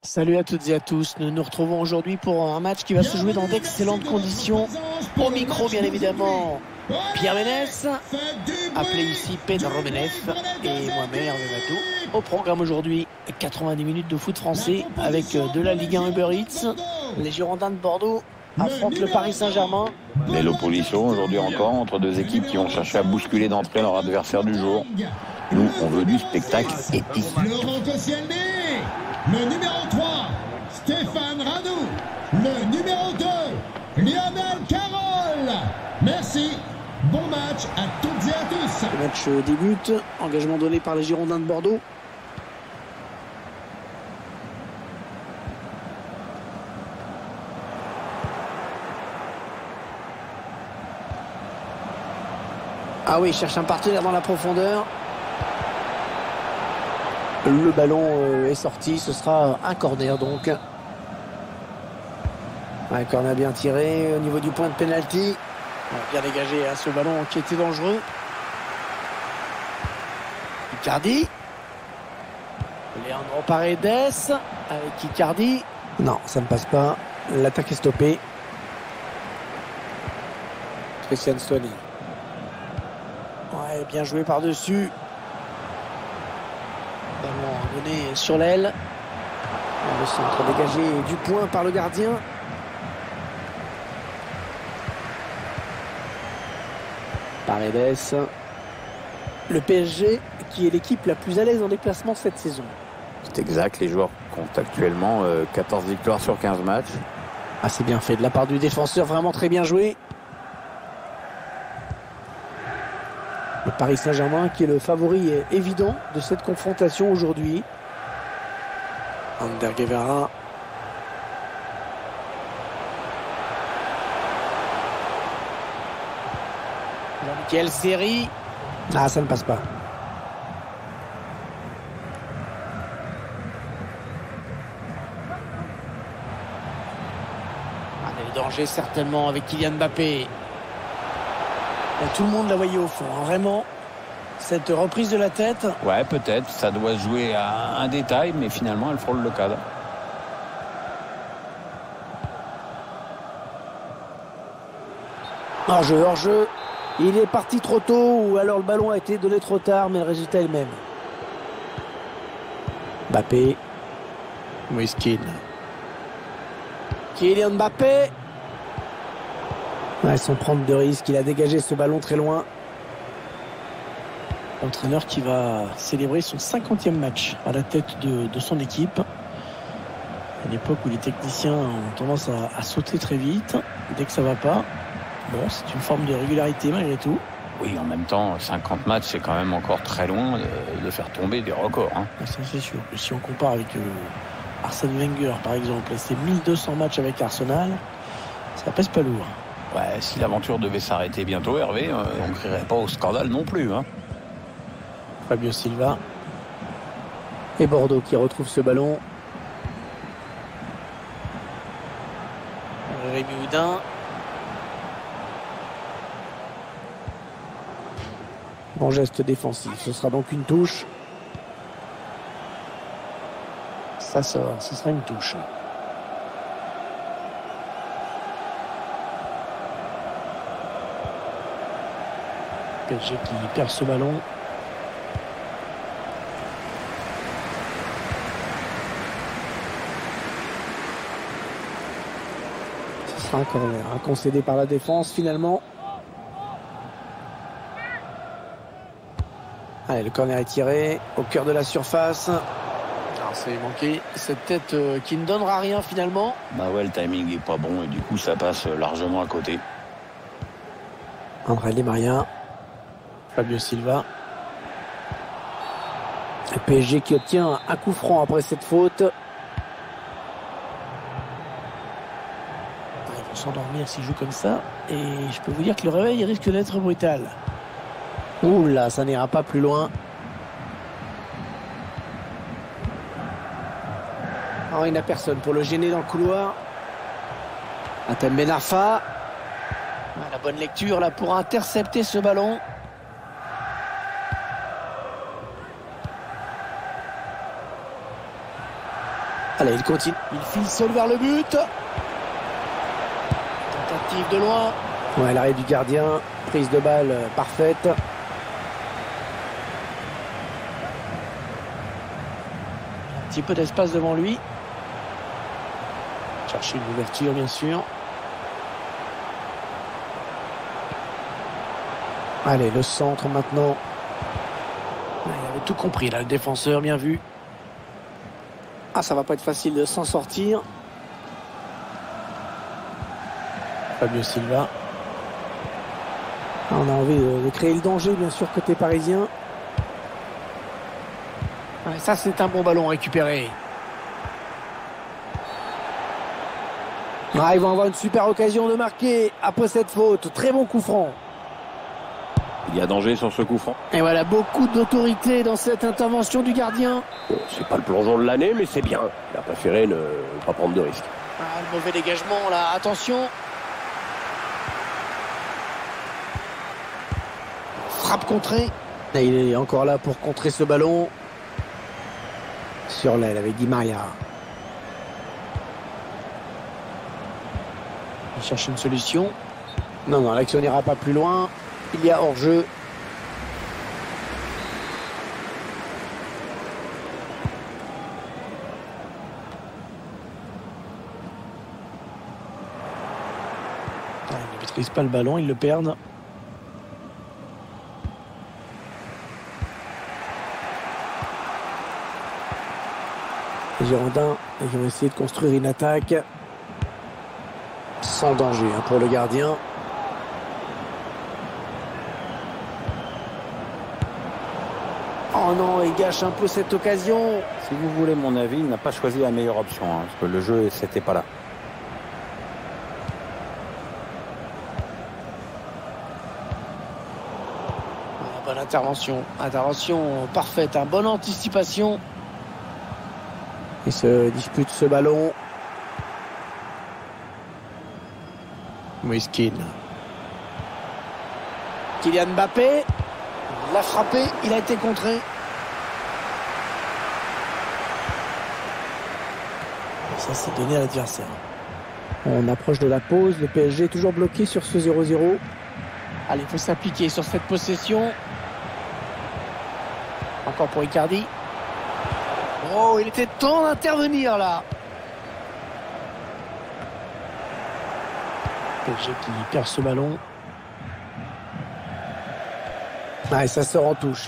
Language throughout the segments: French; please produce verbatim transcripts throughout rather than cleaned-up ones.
Salut à toutes et à tous, nous nous retrouvons aujourd'hui pour un match qui va se jouer dans d'excellentes conditions. Au micro bien évidemment Pierre Ménès, appelé ici Pedro Ménès et moi-même Hervé Matou. Au programme aujourd'hui, quatre-vingt-dix minutes de foot français avec de la Ligue un Uber Eats. Les Girondins de Bordeaux affrontent le Paris Saint-Germain. Et l'opposition aujourd'hui encore entre deux équipes qui ont cherché à bousculer d'entrée leur adversaire du jour. Nous, on veut du spectacle épique. Le numéro trois, Stéphane Radou. Le numéro deux, Lionel Carroll. Merci. Bon match à toutes et à tous. Le match débute. Engagement donné par les Girondins de Bordeaux. Ah oui, il cherche un partenaire dans la profondeur. Le ballon est sorti, ce sera un corner donc. Un corner bien tiré au niveau du point de pénalty. Bien dégagé à ce ballon qui était dangereux. Icardi. Leandro Paredes avec Icardi. Non, ça ne passe pas. L'attaque est stoppée. Christian Stuani. Ouais, bien joué par-dessus. Ballon donné sur l'aile. Le centre dégagé du point par le gardien. Paredes. Le P S G qui est l'équipe la plus à l'aise en déplacement cette saison. C'est exact, les joueurs comptent actuellement euh, quatorze victoires sur quinze matchs. Ah, c'est bien fait de la part du défenseur, vraiment très bien joué. Le Paris Saint-Germain qui est le favori évident de cette confrontation aujourd'hui. Ander Guevara. Jean-Michel Seri. Ah, ça ne passe pas. Ah, le danger certainement avec Kylian Mbappé. Tout le monde la voyait au fond, hein. Vraiment, cette reprise de la tête. Ouais, peut-être, ça doit jouer à un détail, mais finalement, elle frôle le cadre. Hors-jeu, hors-jeu. Il est parti trop tôt, ou alors le ballon a été donné trop tard, mais le résultat est le même. Mbappé. Moiskin. Kylian Mbappé. Ouais, sans prendre de risque, il a dégagé ce ballon très loin. L'entraîneur qui va célébrer son cinquantième match à la tête de, de son équipe. À l'époque où les techniciens ont tendance à, à sauter très vite, dès que ça va pas. Bon, c'est une forme de régularité malgré tout. Oui, en même temps, cinquante matchs, c'est quand même encore très loin de, de faire tomber des records. Hein. Ça, c'est sûr. Si on compare avec euh, Arsène Wenger, par exemple, et ses mille deux cents matchs avec Arsenal, ça pèse pas lourd. Ouais, si l'aventure devait s'arrêter bientôt, Hervé, euh, on ne crierait pas au scandale non plus. Hein. Fabio Silva. Et Bordeaux qui retrouve ce ballon. Rémi Houdin. Bon geste défensif. Ce sera donc une touche. Ça sort. Ce sera une touche. P S G qui perd ce ballon. Ce sera un corner, hein, concédé par la défense finalement. Allez, le corner est tiré au cœur de la surface. Alors c'est manqué cette tête euh, qui ne donnera rien finalement. Bah ouais, le timing est pas bon et du coup ça passe largement à côté. André Di Maria. Fabio Silva. Le P S G qui obtient un coup franc après cette faute. Ils vont s'endormir s'ils jouent comme ça. Et je peux vous dire que le réveil risque d'être brutal. Ouh là, ça n'ira pas plus loin. Oh, il n'y a personne pour le gêner dans le couloir. Atem Ben Arfa. La bonne lecture là pour intercepter ce ballon. Allez, il continue. Il file seul vers le but. Tentative de loin. Ouais, l'arrêt du gardien. Prise de balle euh, parfaite. Un petit peu d'espace devant lui. Chercher une ouverture, bien sûr. Allez, le centre maintenant. Il avait tout compris là, le défenseur, bien vu. Ah, ça va pas être facile de s'en sortir. Fabio Silva. Ah, on a envie de, de créer le danger, bien sûr, côté parisien. Ouais, ça, c'est un bon ballon récupéré. Ah, ils vont avoir une super occasion de marquer après cette faute. Très bon coup franc. Il y a danger sur ce coup franc. Et voilà, beaucoup d'autorité dans cette intervention du gardien. Bon, c'est pas le plongeon de l'année, mais c'est bien. Il a préféré ne pas prendre de risques. Ah, le mauvais dégagement, là, attention. Frappe contrée. Et il est encore là pour contrer ce ballon. Sur l'aile avec Di Maria. Il cherche une solution. Non, non, l'action n'ira pas plus loin. Il y a hors-jeu. Ah, il ne maîtrise pas le ballon, ils le perdent. Les Girondins, ils vont essayer de construire une attaque sans danger hein, pour le gardien. Oh non, il gâche un peu cette occasion. Si vous voulez mon avis, il n'a pas choisi la meilleure option, hein, parce que le jeu, c'était pas là. Oh, bonne intervention. Intervention parfaite, hein, bonne anticipation. Il se dispute ce ballon. Moiskin. Kylian Mbappé. Il l'a frappé, il a été contré. Ça, c'est donné à l'adversaire. On approche de la pause. Le P S G est toujours bloqué sur ce zéro zéro. Allez, il faut s'appliquer sur cette possession. Encore pour Icardi. Oh, il était temps d'intervenir là. P S G qui perd ce ballon. Ah, et ça sort en touche.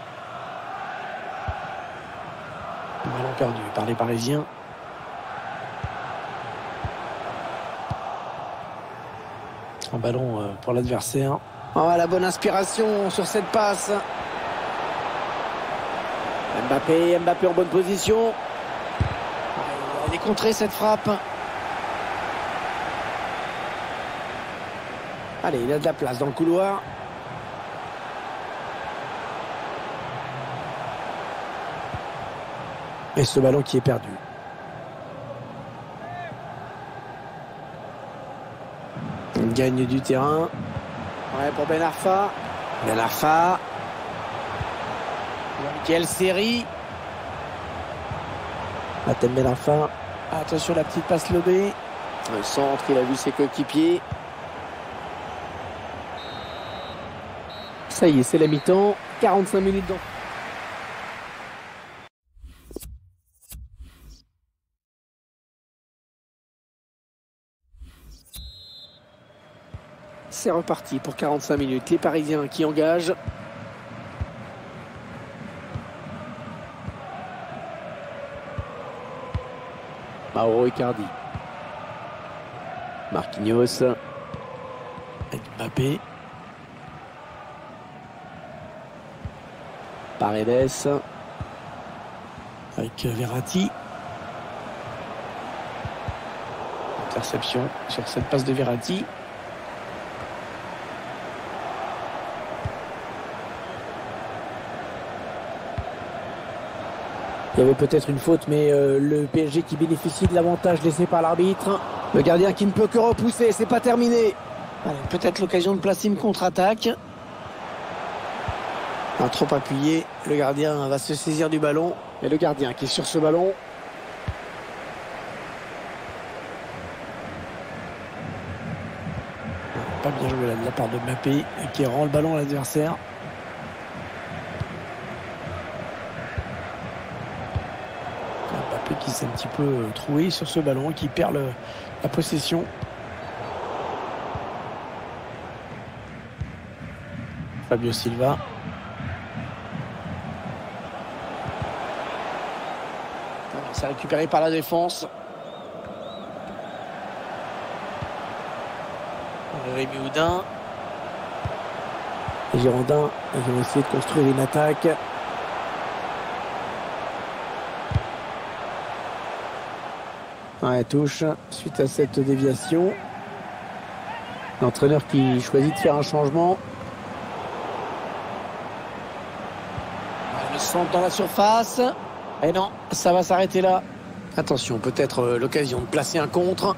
Ballon perdu par les Parisiens. Un ballon pour l'adversaire. Oh, la bonne inspiration sur cette passe. Mbappé, Mbappé en bonne position. Elle est contrée cette frappe. Allez, il a de la place dans le couloir. Et ce ballon qui est perdu. Il gagne du terrain. Ouais, pour Ben Arfa. Ben Arfa. Quelle série. Matem Ben Arfa. Attention la petite passe lobée. Le centre, il a vu ses coéquipiers. Ça y est, c'est la mi-temps. quarante-cinq minutes dans. C'est reparti pour quarante-cinq minutes. Les Parisiens qui engagent. Mauro Icardi. Marquinhos. Mbappé. Paredes. Avec Verratti. Interception sur cette passe de Verratti. Il y avait peut-être une faute, mais euh, le P S G qui bénéficie de l'avantage laissé par l'arbitre. Le gardien qui ne peut que repousser, c'est pas terminé. Peut-être l'occasion de placer une contre-attaque. Un trop appuyé, le gardien va se saisir du ballon. Et le gardien qui est sur ce ballon. pas bien joué là de la part de Mbappé qui rend le ballon à l'adversaire. Mbappé qui s'est un petit peu troué sur ce ballon et qui perd le, la possession. Fabio Silva. C'est récupéré par la défense. Rémi Houdin. Les Girondins vont essayer de construire une attaque. Ouais, touche suite à cette déviation. L'entraîneur qui choisit de faire un changement. Le centre dans la surface. Et non, ça va s'arrêter là. Attention, peut-être euh, l'occasion de placer un contre.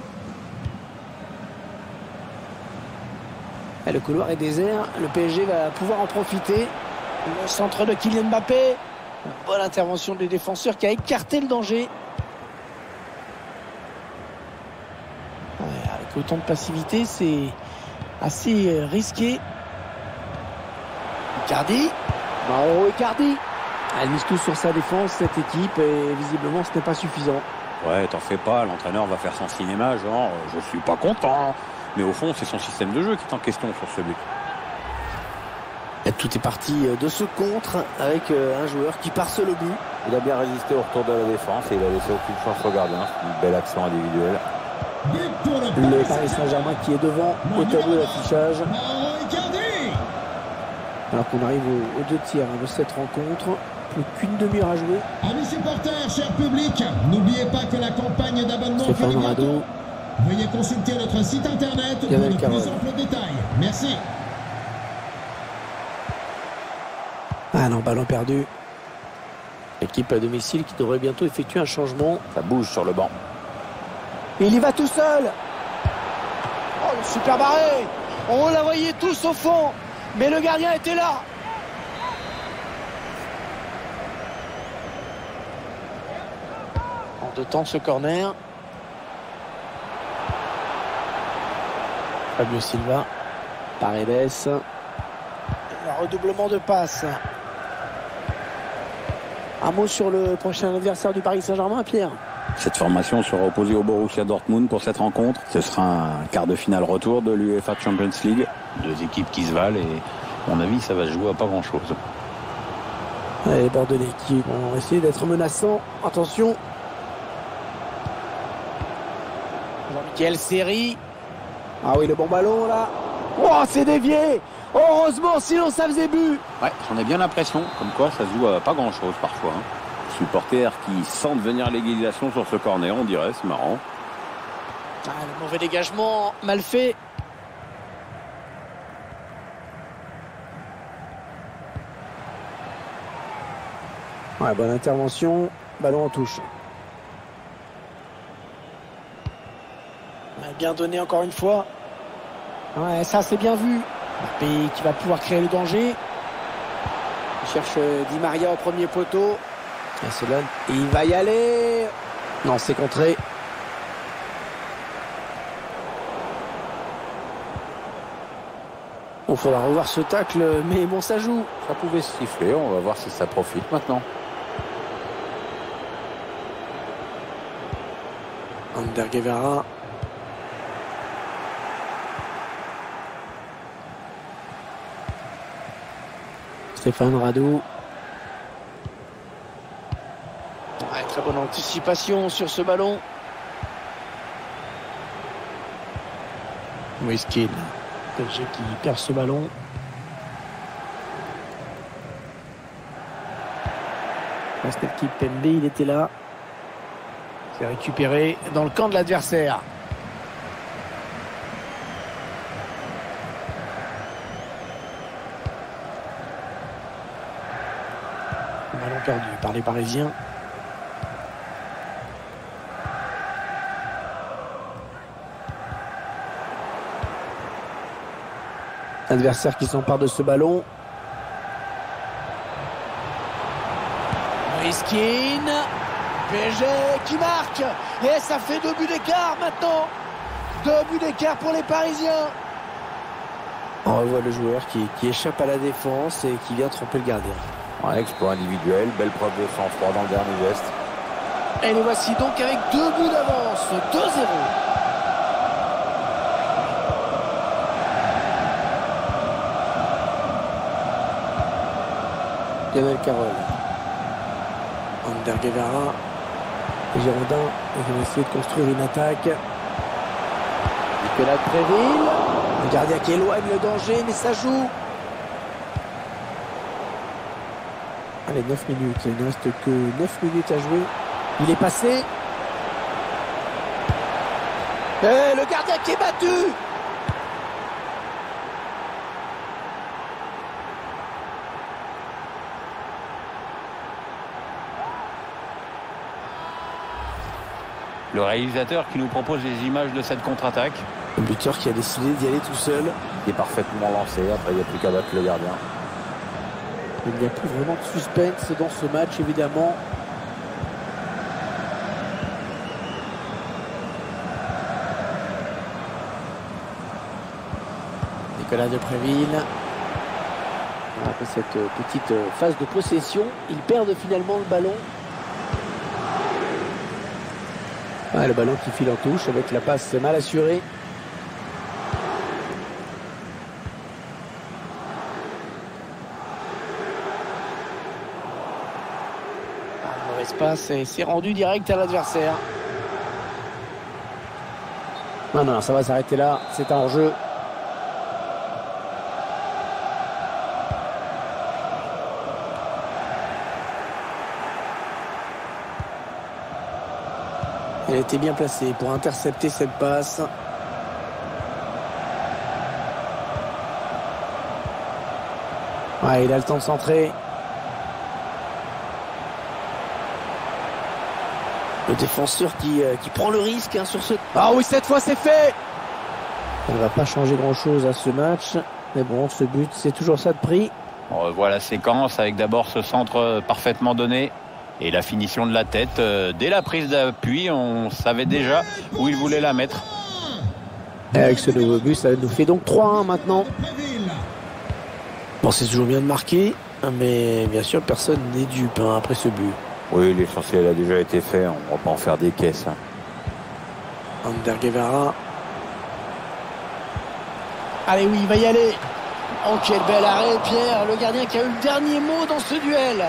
Et le couloir est désert. Le P S G va pouvoir en profiter. Le centre de Kylian Mbappé. Bonne intervention des défenseurs qui a écarté le danger. Ouais, avec autant de passivité, c'est assez risqué. Icardi. Mauro Icardi. Elle mise tout sur sa défense, cette équipe, et visiblement ce n'est pas suffisant. Ouais, t'en fais pas, l'entraîneur va faire son cinéma, genre je suis pas content. Mais au fond, c'est son système de jeu qui est en question sur ce but. Et tout est parti de ce contre avec un joueur qui parse le but. Il a bien résisté au retour de la défense et il a laissé aucune chance au gardien. Une belle action individuelle. Le Paris Saint-Germain qui est devant au tableau d'affichage. Alors qu'on arrive aux deux tiers de cette rencontre. Plus qu'une demi-heure à jouer. Amis supporters, cher public, n'oubliez pas que la campagne d'abonnement fait bientôt. Veuillez consulter notre site internet pour de plus amples détails. Merci. Ah non, ballon perdu. L'équipe à domicile qui devrait bientôt effectuer un changement. Ça bouge sur le banc. Il y va tout seul. Oh, le super barré. On la voyait tous au fond. Mais le gardien était là. En deux temps ce corner. Fabio Silva. Paredes. Le redoublement de passe. Un mot sur le prochain adversaire du Paris Saint-Germain, Pierre. Cette formation sera opposée au Borussia Dortmund pour cette rencontre. Ce sera un quart de finale retour de l'UEFA Champions League. Deux équipes qui se valent et à mon avis ça va se jouer à pas grand chose. Les Bordelais qui vont essayer d'être menaçants. Attention. Jean-Michel Seri. Ah oui, le bon ballon là. Oh, c'est dévié. Heureusement, sinon ça faisait but. Ouais, j'en ai bien l'impression. Comme quoi ça se joue à pas grand chose parfois. Hein. Supporters qui sentent venir l'égalisation sur ce corner, on dirait, c'est marrant. Ah, le mauvais dégagement, mal fait. Ouais, bonne intervention, ballon en touche. Ouais, bien donné encore une fois. Ouais, ça c'est bien vu. Mbappé qui va pouvoir créer le danger. Il cherche Di Maria au premier poteau. Barcelone, il va y aller. Non, c'est contré. Il faudra revoir ce tacle, mais bon, ça joue. Ça pouvait se siffler, on va voir si ça profite maintenant. Ander Guevara. Stéphane Radou. Ouais, très bonne anticipation sur ce ballon. Moiskin. P S G qui perd ce ballon. Reste qui Pembe, il était là. C'est récupéré dans le camp de l'adversaire. Ballon perdu par les Parisiens. Adversaire qui s'empare de ce ballon. Moiskin. P S G qui marque. Et ça fait deux buts d'écart maintenant. Deux buts d'écart pour les Parisiens. On revoit le joueur qui, qui échappe à la défense et qui vient tromper le gardien. Un exploit individuel, belle preuve de sang-froid dans le dernier geste. Et les voici donc avec deux buts d'avance, deux zéro. Lionel Carroll. Ander Guevara. Les Girondins, ils vont essayer de construire une attaque. Nicolas Tréville. Le gardien qui éloigne le danger, mais ça joue. Allez, neuf minutes. Il ne reste que neuf minutes à jouer. Il est passé. Et le gardien qui est battu. Le réalisateur qui nous propose les images de cette contre-attaque. Le buteur qui a décidé d'y aller tout seul. Il est parfaitement lancé, après il n'y a plus qu'à battre le gardien. Il n'y a plus vraiment de suspense dans ce match, évidemment. Nicolas Depréville. Après cette petite phase de possession, ils perdent finalement le ballon. Ah, le ballon qui file en touche avec la passe mal assurée. Ah, mauvaise passe et c'est rendu direct à l'adversaire. Non, non, ça va s'arrêter là. C'est un hors-jeu. Elle était bien placée pour intercepter cette passe. Ouais, il a le temps de centrer. Le défenseur qui, euh, qui prend le risque hein, sur ce... Ah oui, cette fois c'est fait. Ça ne va pas changer grand-chose à ce match. Mais bon, ce but, c'est toujours ça de prix. On revoit la séquence avec d'abord ce centre parfaitement donné. Et la finition de la tête, euh, dès la prise d'appui, on savait déjà où il voulait la mettre. Et avec ce nouveau but, ça nous fait donc trois un maintenant. Bon, c'est toujours bien de marquer, mais bien sûr, personne n'est dupe hein, après ce but. Oui, l'essentiel a déjà été fait, on ne va pas en faire des caisses. Hein. Ander Guevara. Allez, oui, il va y aller. Oh, quel bel arrêt, Pierre, le gardien qui a eu le dernier mot dans ce duel.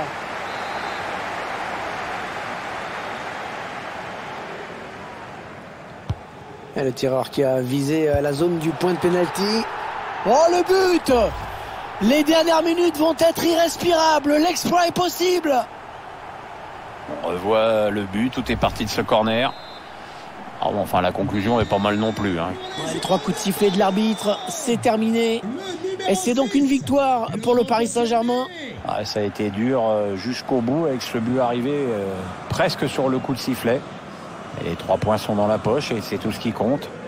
Et le tireur qui a visé la zone du point de pénalty. Oh, le but! Les dernières minutes vont être irrespirables. L'exploit est possible. On revoit le but, tout est parti de ce corner. Ah bon, enfin, la conclusion est pas mal non plus. Hein. Ouais, les trois coups de sifflet de l'arbitre, c'est terminé. Et c'est donc une victoire pour le Paris Saint-Germain. Ah, ça a été dur euh, jusqu'au bout avec ce but arrivé euh, presque sur le coup de sifflet. Et les trois points sont dans la poche et c'est tout ce qui compte.